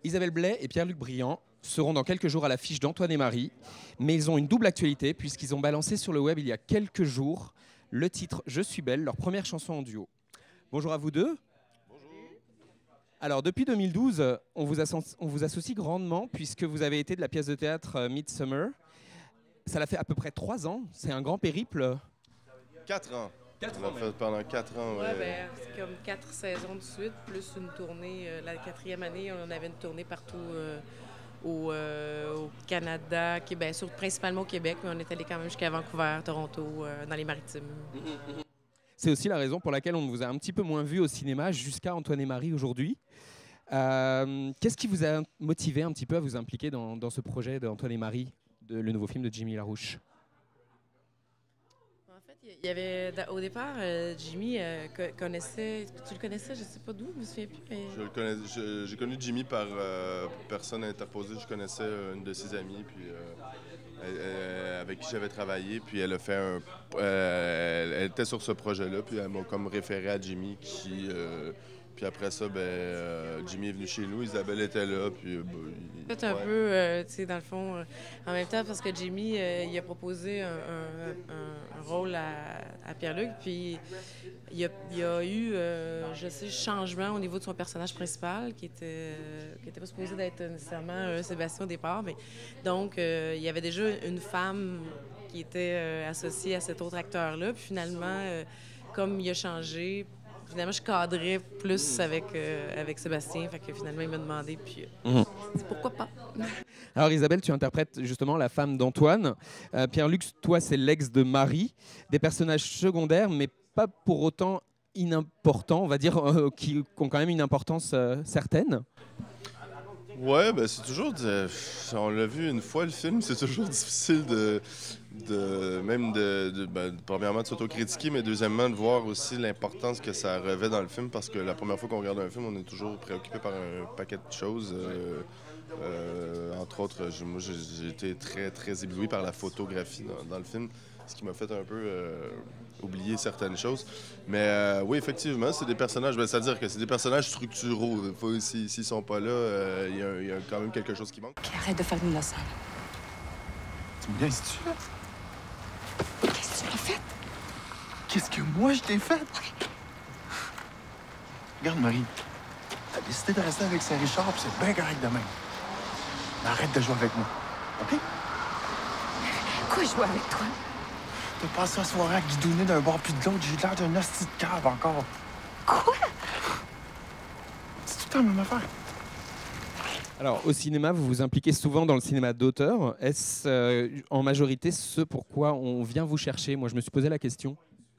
Isabelle Blais et Pierre-Luc Briand seront dans quelques jours à l'affiche d'Antoine et Marie, mais ils ont une double actualité puisqu'ils ont balancé sur le web il y a quelques jours le titre Je suis belle, leur première chanson en duo. Bonjour à vous deux. Alors depuis 2012, on vous associe grandement puisque vous avez été de la pièce de théâtre Midsummer. Ça l'a fait à peu près 3 ans, c'est un grand périple. 4 ans. Quatre On ans l'a fait pendant 4 ans. Ouais, ben, c'est comme 4 saisons de suite, plus une tournée. La 4e année, on avait une tournée partout au Canada, Québec, principalement au Québec, mais on est allé quand même jusqu'à Vancouver, Toronto, dans les Maritimes. C'est aussi la raison pour laquelle on vous a un petit peu moins vu au cinéma jusqu'à Antoine et Marie aujourd'hui. Qu'est-ce qui vous a motivé un petit peu à vous impliquer dans ce projet d'Antoine et Marie, le nouveau film de Jimmy Larouche? En fait, il y avait, au départ, Jimmy connaissait, tu le connaissais, je ne sais pas d'où, je me souviens plus. Mais... J'ai connu Jimmy par personne interposée. Je connaissais une de ses amies, puis avec qui j'avais travaillé, puis elle a fait elle était sur ce projet-là, puis elle m'a comme référé à Jimmy puis après ça, Jimmy est venu chez nous, Isabelle était là, puis... Peut-être un peu, tu sais, dans le fond, en même temps, parce que Jimmy, il a proposé un rôle à Pierre-Luc, puis il y a eu, je sais, changement au niveau de son personnage principal, qui était pas supposé d'être nécessairement Sébastien au départ, mais donc, il y avait déjà une femme qui était associée à cet autre acteur-là, puis finalement, comme il a changé, finalement, je cadrais plus avec Sébastien. Fait que finalement, il m'a demandé, puis pourquoi pas? Alors Isabelle, tu interprètes justement la femme d'Antoine. Pierre-Luc, toi, c'est l'ex de Marie. Des personnages secondaires, mais pas pour autant inimportants, on va dire, qui ont quand même une importance certaine. Ouais, c'est toujours... on l'a vu une fois, le film, c'est toujours difficile premièrement de s'autocritiquer, mais deuxièmement de voir aussi l'importance que ça revêt dans le film, parce que la première fois qu'on regarde un film, on est toujours préoccupé par un paquet de choses. Entre autres, moi, j'ai été très, très ébloui par la photographie dans le film, ce qui m'a fait un peu oublier certaines choses. Mais oui, effectivement, c'est des personnages, c'est-à-dire que c'est des personnages structuraux. S'ils sont pas là, il y a quand même quelque chose qui manque. Okay, arrête de faire une leçon. Tu me niaises-tu, là? Qu'est-ce que tu m'as fait? Qu'est-ce que moi, je t'ai fait? Regarde, Marie, t'as décidé de rester avec Saint-Richard, puis c'est bien correct de même. Mais arrête de jouer avec moi, OK? Quoi jouer avec toi? T'as passé la soirée à guidonner d'un bord puis de l'autre, j'ai l'air d'un hostie de cave encore. Quoi? C'est tout le temps la même affaire. Alors au cinéma, vous vous impliquez souvent dans le cinéma d'auteur. Est-ce en majorité ce pourquoi on vient vous chercher? Moi, je me suis posé la question.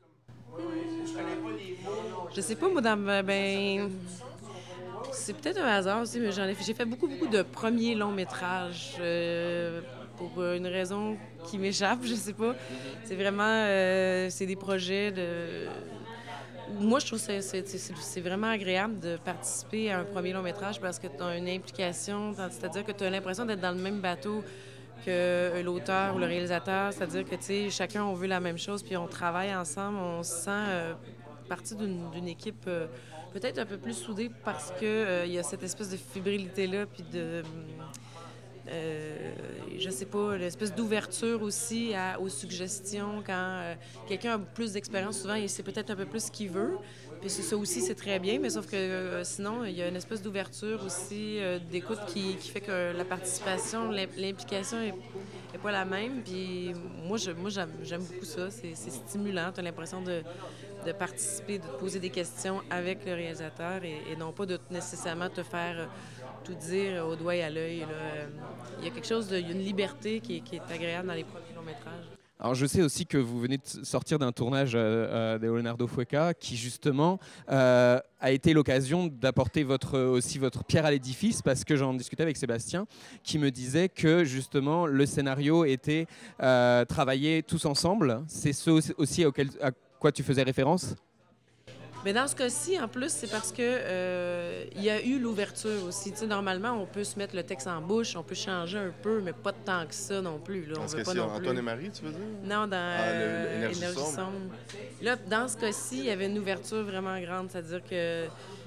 Je sais pas, madame, c'est peut-être un hasard aussi, mais j'ai fait beaucoup de premiers longs métrages pour une raison qui m'échappe, je sais pas. C'est vraiment, c'est des projets de... Moi, je trouve que c'est vraiment agréable de participer à un premier long métrage parce que tu as une implication, c'est-à-dire que tu as l'impression d'être dans le même bateau que l'auteur ou le réalisateur, c'est-à-dire que, tu sais, chacun, on veut la même chose, puis on travaille ensemble, on se sent partie d'une équipe peut-être un peu plus soudée parce que il y a cette espèce de fébrilité-là, puis de... je sais pas, l'espèce d'ouverture aussi aux suggestions. Quand quelqu'un a plus d'expérience, souvent, il sait peut-être un peu plus ce qu'il veut. Puis ça aussi, c'est très bien, mais sauf que sinon, il y a une espèce d'ouverture aussi, d'écoute qui fait que la participation, l'implication est pas la même. Puis moi, j'aime beaucoup ça. C'est stimulant. Tu as l'impression de participer, de te poser des questions avec le réalisateur et non pas de nécessairement te faire tout dire au doigt et à l'œil. Il y a quelque chose il y a une liberté qui est agréable dans les premiers longs-métrages. Alors je sais aussi que vous venez de sortir d'un tournage de Leonardo Fueca qui justement a été l'occasion d'apporter aussi votre pierre à l'édifice, parce que j'en discutais avec Sébastien qui me disait que justement le scénario était travaillé tous ensemble. C'est ce aussi à quoi tu faisais référence? Mais dans ce cas-ci, en plus, c'est parce que il y a eu l'ouverture aussi. Tu sais, normalement, on peut se mettre le texte en bouche, on peut changer un peu, mais pas tant que ça non plus. Là. Est-ce que c'est Antoine et Marie, tu veux dire? Non, dans Énergie sombre. Là, dans ce cas-ci, il y avait une ouverture vraiment grande, c'est-à-dire que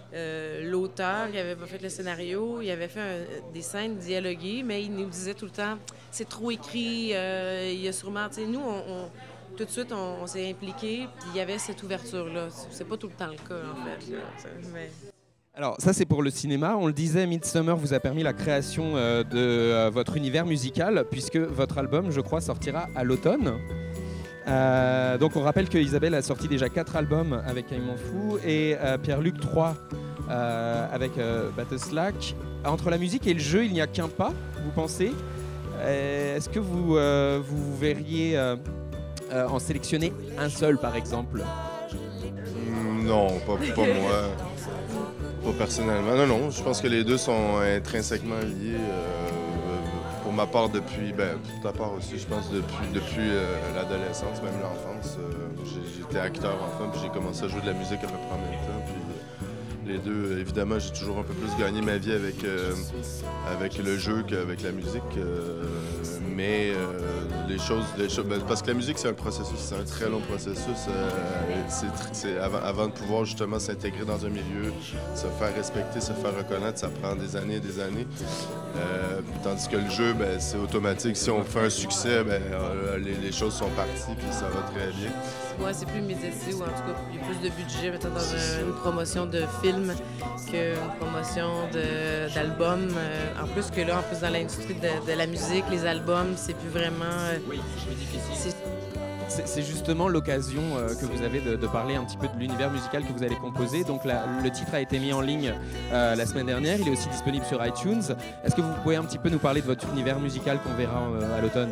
l'auteur qui avait fait le scénario, il avait fait des scènes dialoguées, mais il nous disait tout le temps « c'est trop écrit, il y a sûrement... » Nous, tout de suite, on s'est impliqués, puis il y avait cette ouverture-là. C'est pas tout le temps le cas, en fait. Là. Mais... Alors, ça, c'est pour le cinéma. On le disait, Midsommar vous a permis la création de votre univers musical, puisque votre album, je crois, sortira à l'automne. Donc, on rappelle que Isabelle a sorti déjà 4 albums avec Caïman Fou et Pierre-Luc 3 avec Batteslack. Entre la musique et le jeu, il n'y a qu'un pas, vous pensez? Est-ce que vous verriez en sélectionner un seul, par exemple? Non, pas moi. Pas personnellement. Non, je pense que les deux sont intrinsèquement liés. Pour ma part, pour ta part aussi, je pense depuis l'adolescence, même l'enfance. J'étais acteur enfant, puis j'ai commencé à jouer de la musique à peu près en même temps. Puis les deux, évidemment, j'ai toujours un peu plus gagné ma vie avec le jeu qu'avec la musique. Mais parce que la musique, c'est un processus, c'est un très long processus. Avant de pouvoir justement s'intégrer dans un milieu, se faire respecter, se faire reconnaître, ça prend des années et des années. Tandis que le jeu, c'est automatique. Si on fait un succès, les choses sont parties puis ça va très bien. Ouais, c'est plus médiatisé ou en tout cas, il y a plus de budget maintenant dans une promotion de film qu'une promotion d'album. En plus que là, dans l'industrie de la musique, les albums, c'est plus vraiment... C'est justement l'occasion que vous avez de parler un petit peu de l'univers musical que vous allez composer. Donc le titre a été mis en ligne la semaine dernière. Il est aussi disponible sur iTunes. Est-ce que vous pouvez un petit peu nous parler de votre univers musical qu'on verra à l'automne?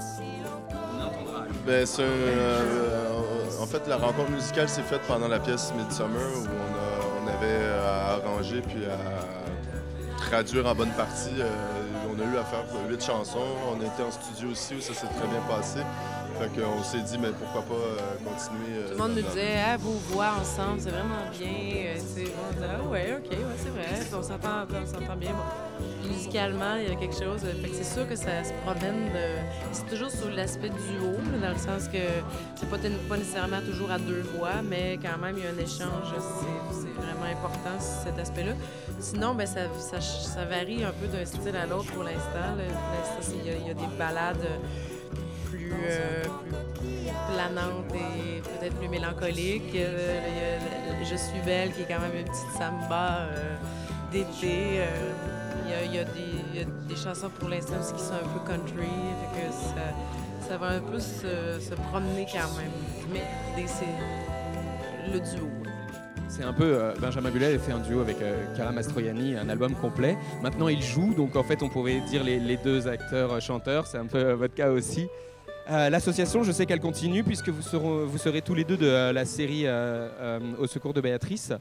En fait, la rencontre musicale s'est faite pendant la pièce Midsommar où on avait à arranger puis à traduire en bonne partie. On a eu à faire 8 chansons. On était en studio aussi où ça s'est très bien passé. Fait qu'on s'est dit, mais pourquoi pas continuer. Tout le monde nous disait, vos voix ensemble, c'est vraiment bien. On disait, ouais, ok, ouais, c'est vrai. Puis on s'entend bien. Bon. Musicalement, il y a quelque chose. Fait que c'est sûr que ça se promène. C'est toujours sur l'aspect duo, dans le sens que c'est pas nécessairement toujours à 2 voix, mais quand même, il y a un échange. C'est vraiment important, cet aspect-là. Sinon, ça varie un peu d'un style à l'autre pour l'instant. Il y a des ballades plus planante et peut-être plus mélancolique. Il y a Je suis belle, qui est quand même une petite samba d'été. Il y a des chansons pour l'instant aussi qui sont un peu country. Fait que ça va un peu se promener quand même. Mais l'idée, c'est le duo. C'est un peu, Benjamin Biolay a fait un duo avec Cara Mastroianni, un album complet. Maintenant, il joue, donc en fait, on pourrait dire les 2 acteurs-chanteurs. C'est un peu votre cas aussi. L'association, je sais qu'elle continue puisque vous serez tous les deux de la série Au secours de Béatrice.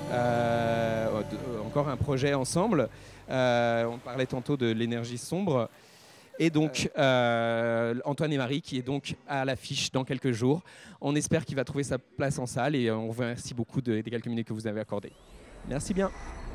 Encore un projet ensemble. On parlait tantôt de l'énergie sombre. Et donc, Antoine et Marie, qui est donc à l'affiche dans quelques jours. On espère qu'il va trouver sa place en salle et on vous remercie beaucoup des quelques minutes que vous avez accordées. Merci bien.